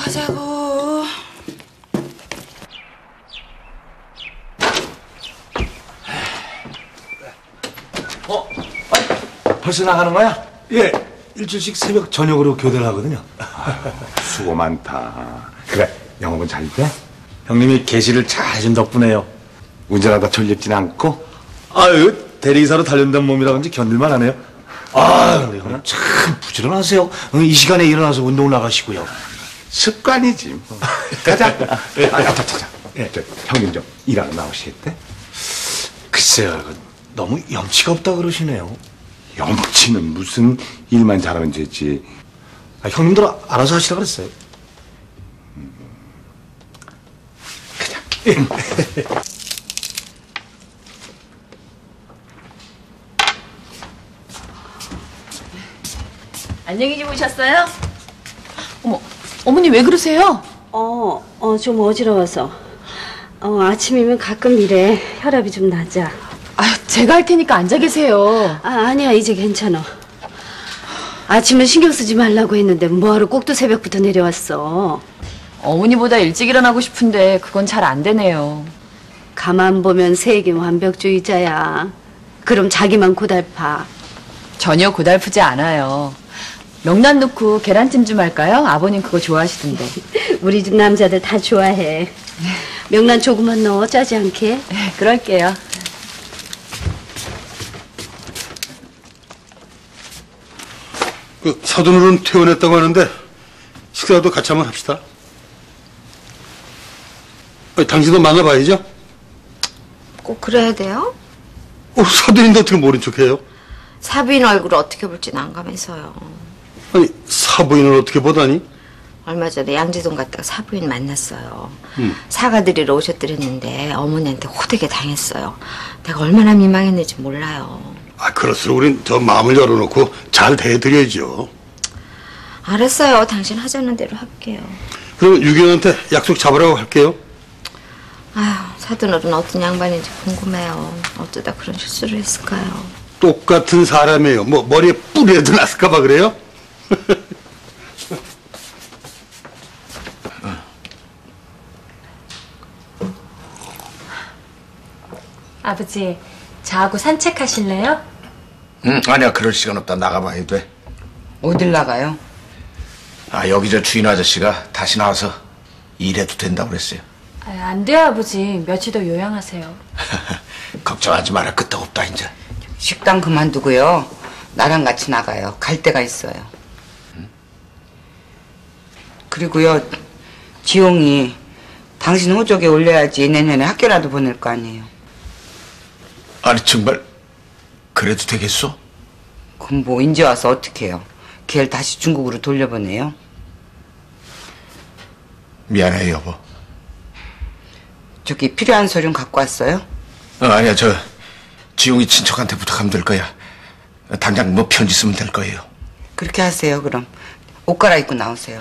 하자고. 벌써 나가는 거야? 예, 일주일씩 새벽 저녁으로 교대를 하거든요. 수고 많다. 그래, 영업은 잘 돼? 형님이 계시를 잘 해준 덕분에요. 운전하다 졸립진 않고? 아유, 대리기사로 단련된 몸이라 그런지 견딜만 하네요. 아, 우리 형님 참 부지런하세요. 이 시간에 일어나서 운동 나가시고요. 습관이지 뭐. 가자. 자. 예. 형님 좀 일하러 나오시겠대? 글쎄요, 너무 염치가 없다 그러시네요. 염치는 무슨 일만 잘하면 되지. 아, 형님들 알아서 하시라 그랬어요. 가자. 안녕히 주무셨어요? 어머, 어머니 왜 그러세요? 좀 어지러워서. 아침이면 가끔 이래. 혈압이 좀 낮아. 아, 제가 할 테니까 앉아 계세요. 아니야, 이제 괜찮아. 아침은 신경 쓰지 말라고 했는데 뭐하러 꼭 또 새벽부터 내려왔어. 어머니보다 일찍 일어나고 싶은데 그건 잘 안 되네요. 가만 보면 세계 완벽주의자야. 그럼 자기만 고달파. 전혀 고달프지 않아요. 명란 넣고 계란찜 좀 할까요? 아버님 그거 좋아하시던데. 우리 집 남자들 다 좋아해. 명란 조금만 넣어, 짜지 않게. 네, 그럴게요. 그 사돈으로는 퇴원했다고 하는데 식사도 같이 한번 합시다. 당신도 만나봐야죠. 꼭 그래야 돼요? 사돈인데 어떻게 모른 척해요? 사부인 얼굴을 어떻게 볼지 난감해서요. 아니, 사부인을 어떻게 보다니? 얼마 전에 양지동 갔다가 사부인 만났어요. 사과드리러 오셨더랬는데 어머니한테 호되게 당했어요. 내가 얼마나 민망했는지 몰라요. 그럴수록 우린 저 마음을 열어놓고 잘 대해드려야죠. 알았어요. 당신 하자는 대로 할게요. 그러면 유경한테 약속 잡으라고 할게요. 아휴, 사돈어른 어떤 양반인지 궁금해요. 어쩌다 그런 실수를 했을까요? 똑같은 사람이에요. 뭐 머리에 뿔이라도 났을까봐 그래요? 아버지, 저하고 산책하실래요? 아니야, 그럴 시간 없다. 나가봐야 돼. 어딜 나가요? 여기 저 주인 아저씨가 다시 나와서 일해도 된다고 그랬어요. 안 돼요, 아버지. 며칠 더 요양하세요. 걱정하지 마라. 끄떡없다, 이제. 식당 그만두고요. 나랑 같이 나가요. 갈 데가 있어요. 그리고요, 지용이 당신 호적에 올려야지 내년에 학교라도 보낼 거 아니에요. 아니, 정말 그래도 되겠어? 그럼 뭐 이제 와서 어떻게 해요? 걔를 다시 중국으로 돌려보내요? 미안해, 여보. 저기 필요한 서류는 갖고 왔어요? 아니야, 저 지용이 친척한테 부탁하면 될 거야. 당장 뭐 편지 쓰면 될 거예요. 그렇게 하세요, 그럼. 옷 갈아입고 나오세요.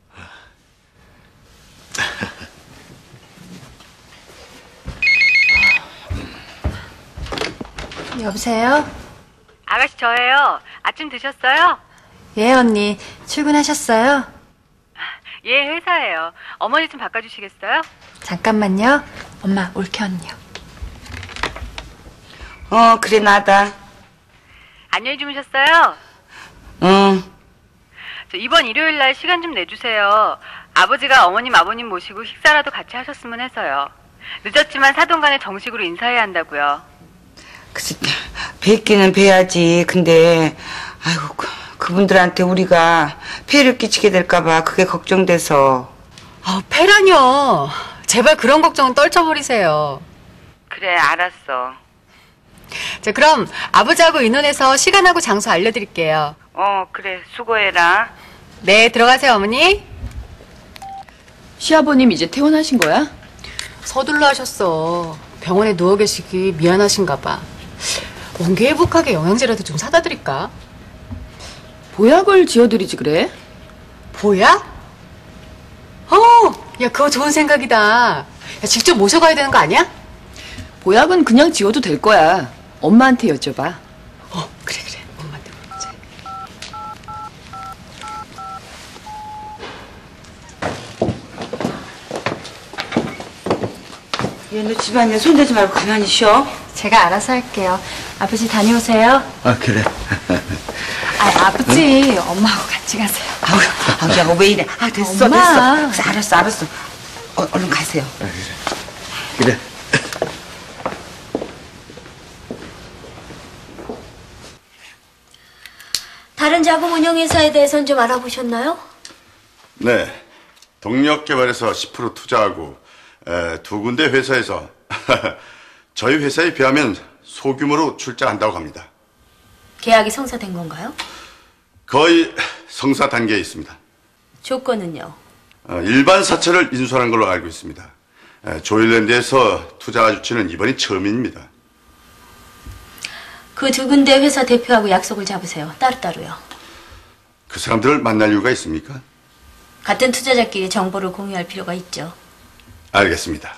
여보세요? 아가씨 저예요. 아침 드셨어요? 예, 언니. 출근하셨어요? 예, 회사예요. 어머니 좀 바꿔주시겠어요? 잠깐만요. 엄마, 올케 언니요. 그래, 나다. 안녕히 주무셨어요? 저 이번 일요일 날 시간 좀 내주세요. 아버지가 어머님, 아버님 모시고 식사라도 같이 하셨으면 해서요. 늦었지만 사돈 간에 정식으로 인사해야 한다고요. 글쎄, 뵙기는 뵈야지. 근데 아이고, 그분들한테 우리가 폐해를 끼치게 될까봐 그게 걱정돼서. 폐라뇨. 제발 그런 걱정은 떨쳐버리세요. 그래, 알았어. 자, 그럼 아버지하고 의논해서 시간하고 장소 알려드릴게요. 그래, 수고해라. 네, 들어가세요, 어머니. 시아버님 이제 퇴원하신 거야? 서둘러 하셨어. 병원에 누워 계시기 미안하신가 봐. 원기회복하게 영양제라도 좀 사다 드릴까? 보약을 지어드리지 그래? 보약? 야, 그거 좋은 생각이다. 야, 직접 모셔가야 되는 거 아니야? 보약은 그냥 지어도 될 거야. 엄마한테 여쭤봐. 그래. 엄마한테 물어보자. 얘 너 집안일 손대지 말고 가만히 쉬어. 제가 알아서 할게요. 아버지 다녀오세요. 아, 그래. 아버지 엄마하고 같이 가세요. 아우, 야, 왜 이래. 아, 됐어, 엄마. 됐어. 알았어. 얼른 가세요. 그래. 다른 자금 운용회사에 대해서는 좀 알아보셨나요? 네. 동력개발에서 10% 투자하고 두 군데 회사에서 저희 회사에 비하면 소규모로 출자한다고 합니다. 계약이 성사된 건가요? 거의 성사 단계에 있습니다. 조건은요? 일반 사채를 인수하는 걸로 알고 있습니다. 조일랜드에서 투자가 주치는 이번이 처음입니다. 그 두 군데 회사 대표하고 약속을 잡으세요. 따로따로요. 그 사람들을 만날 이유가 있습니까? 같은 투자자끼리 정보를 공유할 필요가 있죠. 알겠습니다.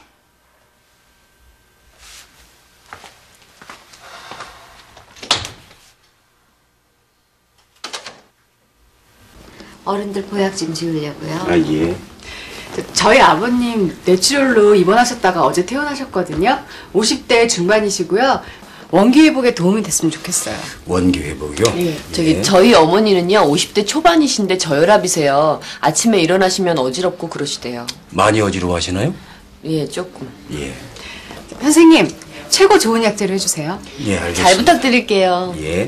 어른들 보약 좀 지으려고요. 아, 예. 저희 아버님 뇌출혈로 입원하셨다가 어제 퇴원하셨거든요. 50대 중반이시고요. 원기 회복에 도움이 됐으면 좋겠어요. 원기 회복이요? 예. 저희 어머니는요 50대 초반이신데 저혈압이세요. 아침에 일어나시면 어지럽고 그러시대요. 많이 어지러워하시나요? 예, 조금. 예. 선생님, 최고 좋은 약재로 해주세요. 예, 알겠습니다. 잘 부탁드릴게요. 예.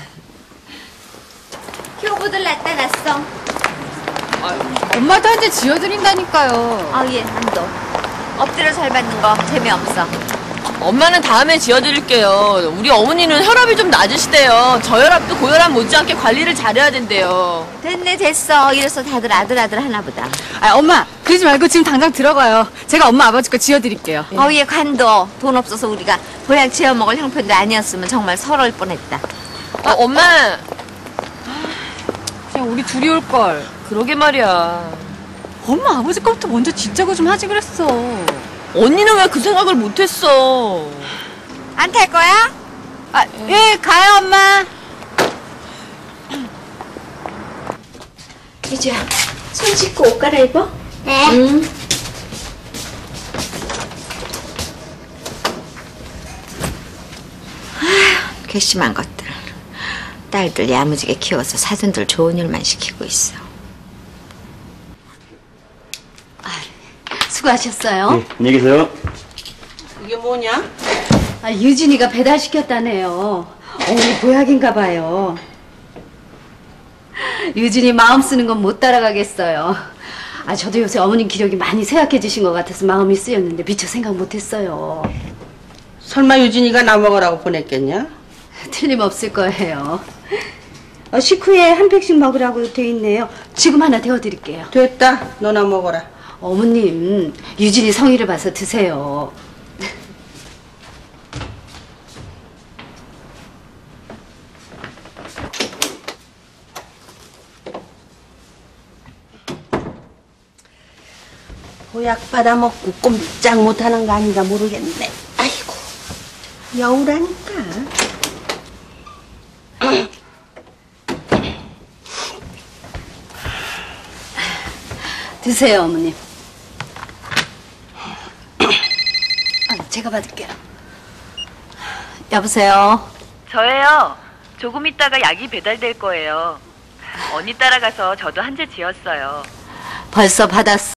효부들 낳다 놨어. 엄마도 한 대 지어드린다니까요. 아, 예, 안도. 엎드려 잘 받는 거 재미없어. 엄마는 다음에 지어드릴게요. 우리 어머니는 혈압이 좀 낮으시대요. 저혈압도 고혈압 못지않게 관리를 잘해야 된대요. 됐네, 됐어. 이래서 다들 아들 하나 보다. 아, 엄마, 그러지 말고 지금 당장 들어가요. 제가 엄마 아버지 거 지어드릴게요. 예, 관도. 돈 없어서 우리가 보약 지어 먹을 형편도 아니었으면 정말 서러울 뻔했다. 엄마! 그냥 우리 둘이 올걸. 그러게 말이야. 엄마 아버지 거부터 먼저 짓자고 좀 하지 그랬어. 언니는 왜 그 생각을 못했어? 안 탈 거야? 아, 예, 가요, 엄마. 이제야 손 씻고 옷 갈아입어. 네. 응. 괘씸한 것들. 딸들 야무지게 키워서 사돈들 좋은 일만 시키고 있어. 수고하셨어요. 네, 안녕히 계세요. 이게 뭐냐? 유진이가 배달시켰다네요. 어머니 보약인가 봐요. 유진이 마음 쓰는 건 못 따라가겠어요. 저도 요새 어머님 기력이 많이 쇠약해지신 것 같아서 마음이 쓰였는데 미처 생각 못했어요. 설마 유진이가 나 먹으라고 보냈겠냐? 틀림없을 거예요. 식후에 한 팩씩 먹으라고 돼 있네요. 지금 하나 데워드릴게요. 됐다. 너나 먹어라. 어머님, 유진이 성의를 봐서 드세요. 보약 받아먹고 꼼짝 못하는 거 아닌가 모르겠네. 아이고, 여우라니까. 드세요, 어머님. 제가 받을게요. 여보세요? 저예요. 조금 있다가 약이 배달될 거예요. 언니 따라가서 저도 한 재 지었어요. 벌써 받았어.